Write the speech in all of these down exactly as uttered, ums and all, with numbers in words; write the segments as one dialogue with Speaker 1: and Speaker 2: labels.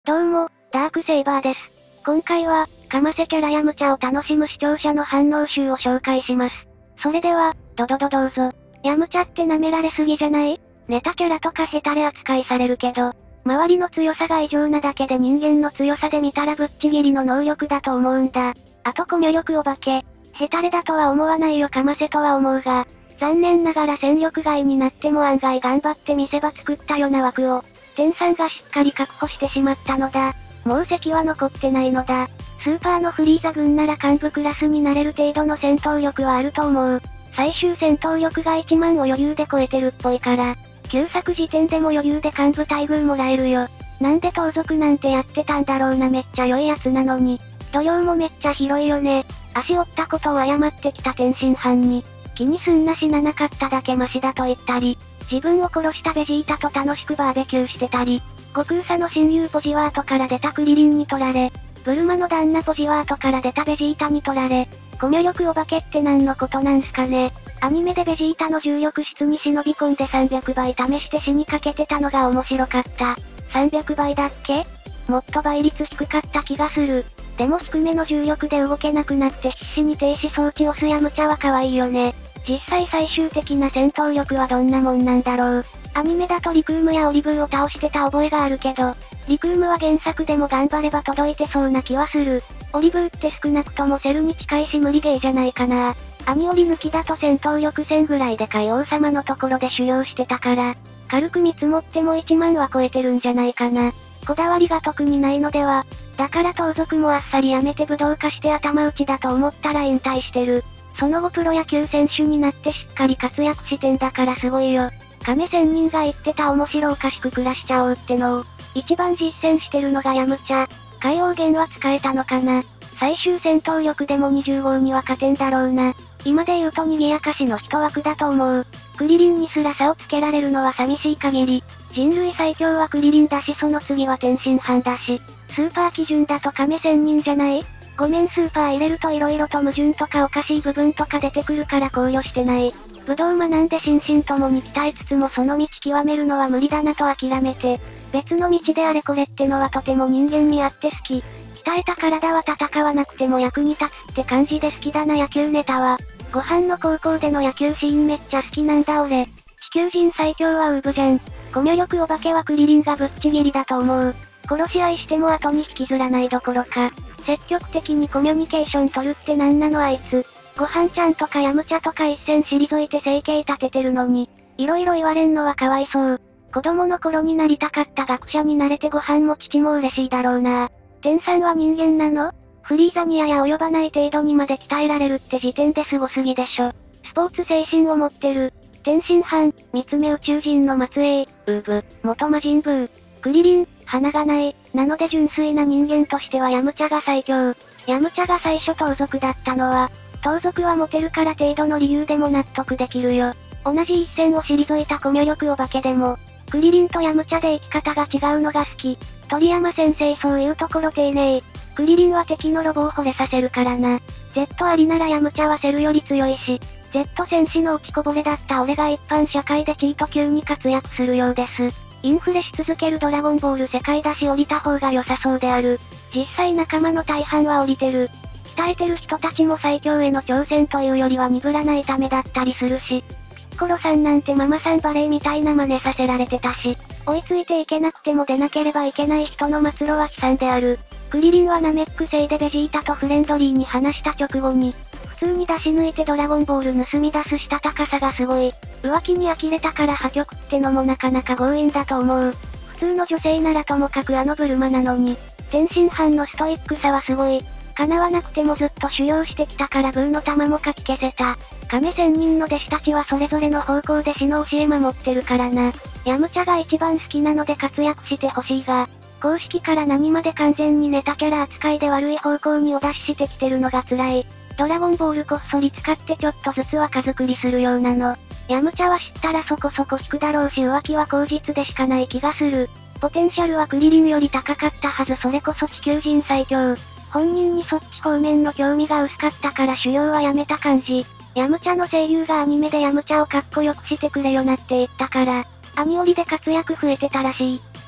Speaker 1: どうも、ダークセイバーです。今回は、かませキャラや無茶を楽しむ視聴者の反応集を紹介します。それでは、ドドドどうぞ。やむちゃって舐められすぎじゃない？ネタキャラとかヘタレ扱いされるけど、周りの強さが異常なだけで人間の強さで見たらぶっちぎりの能力だと思うんだ。あとコミュ力お化け。ヘタレだとは思わないよかませとは思うが、残念ながら戦力外になっても案外頑張って見せ場作ったような枠を、天さんがしっかり確保してしまったのだ。もう席は残ってないのだ。スーパーのフリーザ軍なら幹部クラスになれる程度の戦闘力はあると思う。最終戦闘力がいちまんを余裕で超えてるっぽいから、旧作時点でも余裕で幹部待遇もらえるよ。なんで盗賊なんてやってたんだろうな、めっちゃ良いやつなのに。度量もめっちゃ広いよね。足折ったことを謝ってきた天津飯に、気にすんな死ななかっただけマシだと言ったり、自分を殺したベジータと楽しくバーベキューしてたり、悟空さの親友ポジワートから出たクリリンに取られ、ブルマの旦那ポジワートから出たベジータに取られ、コミュ力お化けって何のことなんすかね。アニメでベジータの重力室に忍び込んでさんびゃくばい試して死にかけてたのが面白かった。さんびゃくばいだっけ？もっと倍率低かった気がする。でも低めの重力で動けなくなって必死に停止装置を押すやむちゃは可愛いよね。実際最終的な戦闘力はどんなもんなんだろう。アニメだとリクームやオリブーを倒してた覚えがあるけど、リクームは原作でも頑張れば届いてそうな気はする。オリブーって少なくともセルに近いし無理ゲーじゃないかな。アニオリ抜きだと戦闘力せんぐらいでかい王様のところで修行してたから、軽く見積もってもいちまんは超えてるんじゃないかな。こだわりが特にないのでは。だから盗賊もあっさりやめて武道化して頭打ちだと思ったら引退してる。その後プロ野球選手になってしっかり活躍してんだからすごいよ。亀仙人が言ってた面白おかしく暮らしちゃおうってのを、一番実践してるのがヤムチャ。海王源は使えたのかな。最終戦闘力でもにじゅう号には勝てんだろうな。今で言うと賑やかしの一枠だと思う。クリリンにすら差をつけられるのは寂しい限り。人類最強はクリリンだしその次は天津飯だし。スーパー基準だと亀仙人じゃない？ごめんスーパー入れると色々と矛盾とかおかしい部分とか出てくるから考慮してない。武道学んで心身ともに鍛えつつもその道極めるのは無理だなと諦めて、別の道であれこれってのはとても人間味あって好き。鍛えた体は戦わなくても役に立つって感じで好きだな野球ネタは。ご飯の高校での野球シーンめっちゃ好きなんだ俺。地球人最強はウーブじゃん。コミュ力お化けはクリリンがぶっちぎりだと思う。殺し合いしても後に引きずらないどころか、積極的にコミュニケーション取るってなんなのあいつ。ご飯ちゃんとかヤムチャとか一線退いて生計立ててるのに、色々言われんのはかわいそう。子供の頃になりたかった学者になれてご飯も父も嬉しいだろうな。天さんは人間なの？フリーザニアや及ばない程度にまで鍛えられるって時点ですごすぎでしょ。スポーツ精神を持ってる。天津飯、三つ目宇宙人の末裔、ウーブ、元魔人ブー、クリリン、花がない。なので純粋な人間としてはヤムチャが最強。ヤムチャが最初盗賊だったのは、盗賊はモテるから程度の理由でも納得できるよ。同じ一線を退いたコミュ力お化けでも、クリリンとヤムチャで生き方が違うのが好き。鳥山先生そういうところ丁寧。クリリンは敵のロボを惚れさせるからな。Z ありならヤムチャはセルより強いし、Z 戦士の落ちこぼれだった俺が一般社会でチート級に活躍するようです。インフレし続けるドラゴンボール世界だし降りた方が良さそうである。実際仲間の大半は降りてる。鍛えてる人たちも最強への挑戦というよりは鈍らないためだったりするし、ピッコロさんなんてママさんバレーみたいな真似させられてたし、追いついていけなくても出なければいけない人の末路は悲惨である。クリリンはナメック星でベジータとフレンドリーに話した直後に、普通に出し抜いてドラゴンボール盗み出すしたたかさがすごい。浮気に呆れたから破局ってのもなかなか強引だと思う。普通の女性ならともかくあのブルマなのに、天津飯のストイックさはすごい。叶わなくてもずっと修行してきたからブーの玉もかき消せた。亀仙人の弟子たちはそれぞれの方向で死の教え守ってるからな。ヤムチャが一番好きなので活躍してほしいが、公式から何まで完全にネタキャラ扱いで悪い方向にお出ししてきてるのが辛い。ドラゴンボールこっそり使ってちょっとずつ若作りするようなの。ヤムチャは知ったらそこそこ引くだろうし浮気は口実でしかない気がする。ポテンシャルはクリリンより高かったはずそれこそ地球人最強。本人にそっち方面の興味が薄かったから修行はやめた感じ。ヤムチャの声優がアニメでヤムチャをかっこよくしてくれよなって言ったから、アニオリで活躍増えてたらしい。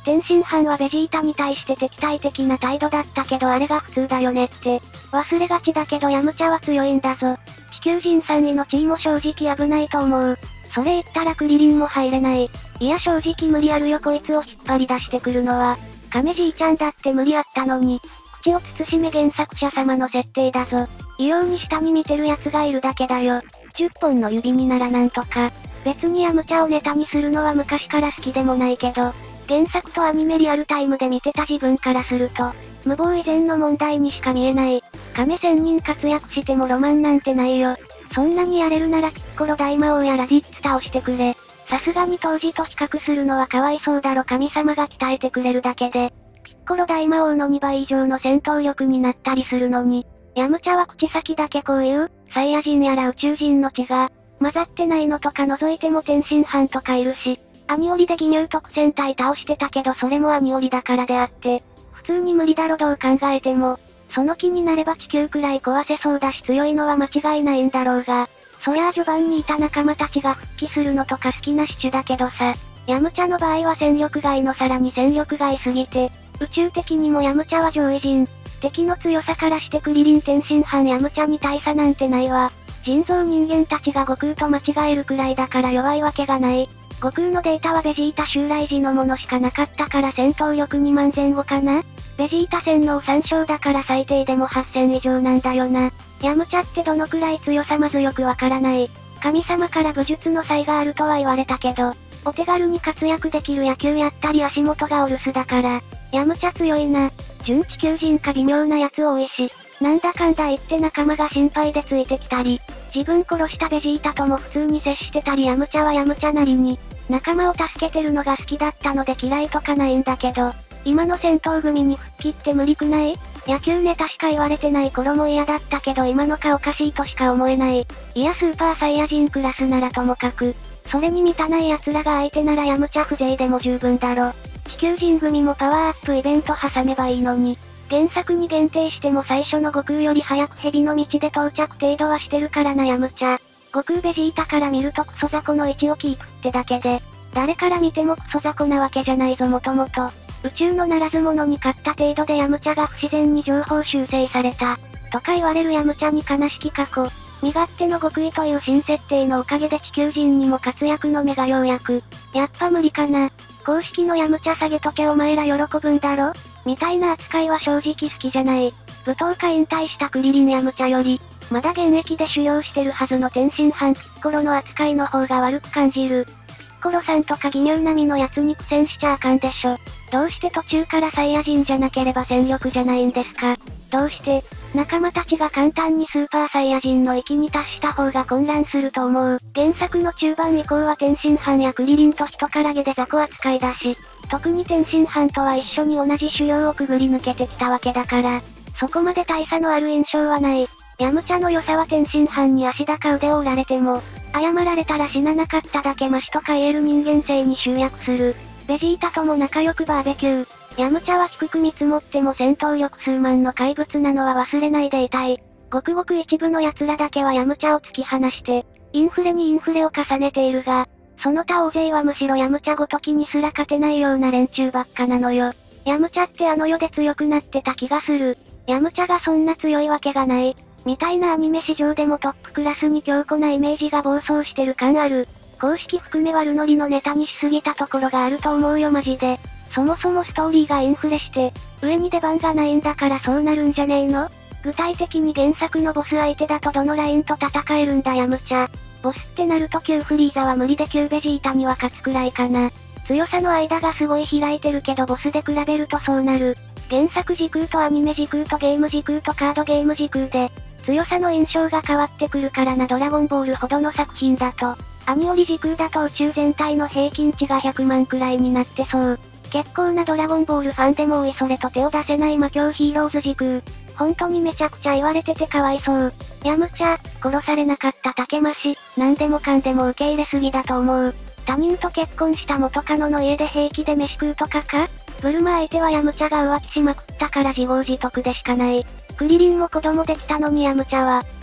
Speaker 1: 天津飯はベジータに対して敵対的な態度だったけどあれが普通だよねって。忘れがちだけどヤムチャは強いんだぞ。地球人さんいの地位も正直危ないと思う。それ言ったらクリリンも入れない。いや正直無理あるよこいつを引っ張り出してくるのは。亀じいちゃんだって無理あったのに。口を慎め原作者様の設定だぞ。異様に下に見てる奴がいるだけだよ。じゅっぽんの指にならなんとか。別にヤムチャをネタにするのは昔から好きでもないけど、原作とアニメリアルタイムで見てた自分からすると、無謀以前の問題にしか見えない。亀せんにん活躍してもロマンなんてないよ。そんなにやれるならピッコロ大魔王やラディッツ倒してくれ。さすがに当時と比較するのはかわいそうだろ神様が鍛えてくれるだけで。ピッコロ大魔王のにばい以上の戦闘力になったりするのに。ヤムチャは口先だけこういう、サイヤ人やら宇宙人の血が、混ざってないのとか除いても天津飯とかいるし、アニオリで義乳特戦隊倒してたけどそれもアニオリだからであって、普通に無理だろどう考えても、その気になれば地球くらい壊せそうだし強いのは間違いないんだろうが、そりゃあ序盤にいた仲間たちが復帰するのとか好きなシチュだけどさ、ヤムチャの場合は戦力外のさらに戦力外すぎて、宇宙的にもヤムチャは上位陣、敵の強さからしてクリリン天津飯ヤムチャに大差なんてないわ。人造人間たちが悟空と間違えるくらいだから弱いわけがない。悟空のデータはベジータ襲来時のものしかなかったから戦闘力にまんぜん後かな。ベジータ洗脳さん勝だから最低でもはっせん以上なんだよな。ヤムチャってどのくらい強さまずよくわからない。神様から武術の才があるとは言われたけど、お手軽に活躍できる野球やったり足元がお留守だから、ヤムチャ強いな。純地球人か微妙なやつ多いし、なんだかんだ言って仲間が心配でついてきたり、自分殺したベジータとも普通に接してたりヤムチャはヤムチャなりに、仲間を助けてるのが好きだったので嫌いとかないんだけど、今の戦闘組に復帰って無理くない？野球ネタしか言われてない頃も嫌だったけど今のかおかしいとしか思えない。いやスーパーサイヤ人クラスならともかく、それに満たない奴らが相手ならヤムチャ風情でも十分だろ。地球人組もパワーアップイベント挟めばいいのに。原作に限定しても最初の悟空より早く蛇の道で到着程度はしてるからなヤムチャ。悟空ベジータから見るとクソ雑魚の位置をキープってだけで、誰から見てもクソ雑魚なわけじゃないぞもともと。宇宙のならず者に勝った程度でヤムチャが不自然に情報修正された。とか言われるヤムチャに悲しき過去。身勝手の極意という新設定のおかげで地球人にも活躍の目がようやく。やっぱ無理かな。公式のヤムチャ下げとけお前ら喜ぶんだろみたいな扱いは正直好きじゃない。舞踏家引退したクリリンヤムチャより、まだ現役で修行してるはずの天津飯ピッコロの扱いの方が悪く感じる。ピッコロさんとか義乳並みのやつに苦戦しちゃあかんでしょ。どうして途中からサイヤ人じゃなければ戦力じゃないんですか？どうして、仲間たちが簡単にスーパーサイヤ人の域に達した方が混乱すると思う。原作の中盤以降は天津飯やクリリンと人からげで雑魚扱いだし、特に天津飯とは一緒に同じ修行をくぐり抜けてきたわけだから、そこまで大差のある印象はない。ヤムチャの良さは天津飯に足高腕を折られても、謝られたら死ななかっただけマシとか言える人間性に集約する。ベジータとも仲良くバーベキュー。ヤムチャは低く見積もっても戦闘力数万の怪物なのは忘れないでいたい。ごくごく一部の奴らだけはヤムチャを突き放して、インフレにインフレを重ねているが、その他大勢はむしろヤムチャごときにすら勝てないような連中ばっかなのよ。ヤムチャってあの世で強くなってた気がする。ヤムチャがそんな強いわけがない。みたいなアニメ史上でもトップクラスに強固なイメージが暴走してる感ある。公式含め悪ノリのネタにしすぎたところがあると思うよマジで。そもそもストーリーがインフレして、上に出番がないんだからそうなるんじゃねえの？具体的に原作のボス相手だとどのラインと戦えるんだヤムチャ。ボスってなると旧フリーザは無理で旧ベジータには勝つくらいかな。強さの間がすごい開いてるけどボスで比べるとそうなる。原作時空とアニメ時空とゲーム時空とカードゲーム時空で、強さの印象が変わってくるからなドラゴンボールほどの作品だと。アニオリ時空だと宇宙全体の平均値がひゃくまんくらいになってそう。結構なドラゴンボールファンでも多いそれと手を出せない魔境ヒーローズ時空。本当にめちゃくちゃ言われててかわいそう。ヤムチャ、殺されなかった竹増し、なんでもかんでも受け入れすぎだと思う。他人と結婚した元カノの家で平気で飯食うとかか？ブルマ相手はヤムチャが浮気しまくったから自業自得でしかない。クリリンも子供できたのにヤムチャは、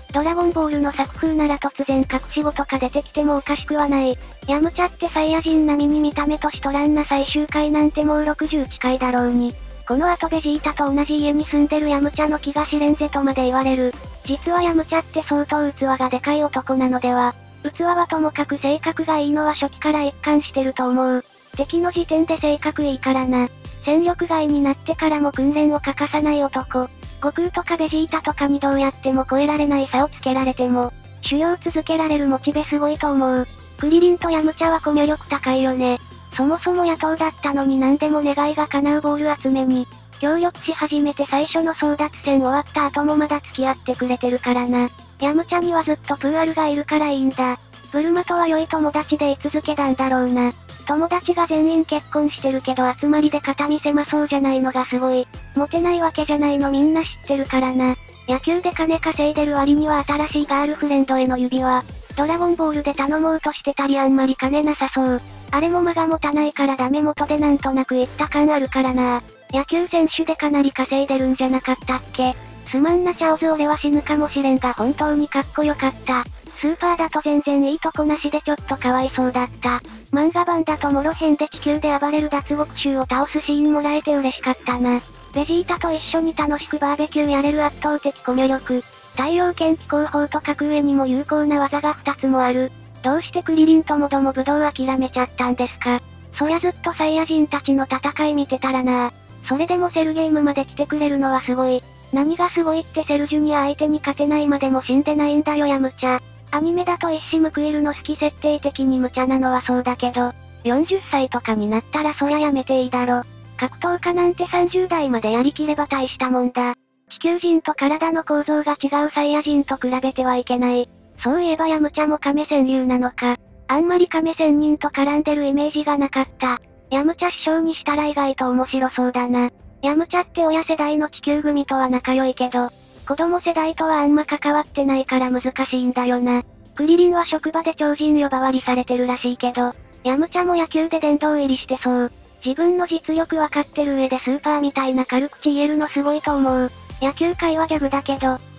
Speaker 1: ドラゴンボールの作風なら突然隠し子とか出てきてもおかしくはない。ヤムチャってサイヤ人並みに見た目年取らんな最終回なんてもうろくじゅう近いだろうに。この後ベジータと同じ家に住んでるヤムチャの気が知れんぜとまで言われる。実はヤムチャって相当器がでかい男なのでは。器はともかく性格がいいのは初期から一貫してると思う。敵の時点で性格いいからな。戦力外になってからも訓練を欠かさない男。悟空とかベジータとかにどうやっても超えられない差をつけられても、修行続けられるモチベすごいと思う。クリリンとヤムチャはコミュ力高いよね。そもそも野党だったのに何でも願いが叶うボール集めに、協力し始めて最初の争奪戦終わった後もまだ付き合ってくれてるからな。ヤムチャにはずっとプーアルがいるからいいんだ。ブルマとは良い友達で居続けたんだろうな。友達が全員結婚してるけど集まりで肩身狭そうじゃないのがすごい。モテないわけじゃないのみんな知ってるからな。野球で金稼いでる割には新しいガールフレンドへの指輪。ドラゴンボールで頼もうとしてたりあんまり金なさそう。あれも間が持たないからダメ元でなんとなく言った感あるからな。野球選手でかなり稼いでるんじゃなかったっけ。すまんなチャオズ俺は死ぬかもしれんが本当にかっこよかった。スーパーだと全然いいとこなしでちょっとかわいそうだった。漫画版だとモロ編で地球で暴れる脱獄衆を倒すシーンもらえて嬉しかったな。ベジータと一緒に楽しくバーベキューやれる圧倒的コミュ力。太陽剣気候法と格上にも有効な技がふたつもある。どうしてクリリンともどもブドウ諦めちゃったんですか。そりゃずっとサイヤ人たちの戦い見てたらな。それでもセルゲームまで来てくれるのはすごい。何がすごいってセルジュニア相手に勝てないまでも死んでないんだよヤムチャ。アニメだと一矢報いるの好き設定的に無茶なのはそうだけど、よんじゅっさいとかになったらそりゃやめていいだろ。格闘家なんてさんじゅうだいまでやりきれば大したもんだ。地球人と体の構造が違うサイヤ人と比べてはいけない。そういえばヤムチャも亀仙流なのか。あんまり亀仙人と絡んでるイメージがなかった。ヤムチャ師匠にしたら意外と面白そうだな。ヤムチャって親世代の地球組とは仲良いけど、子供世代とはあんま関わってないから難しいんだよな。クリリンは職場で超人呼ばわりされてるらしいけど、ヤムチャも野球で殿堂入りしてそう。自分の実力わかってる上でスーパーみたいな軽口言えるのすごいと思う。野球界はギャグだけど、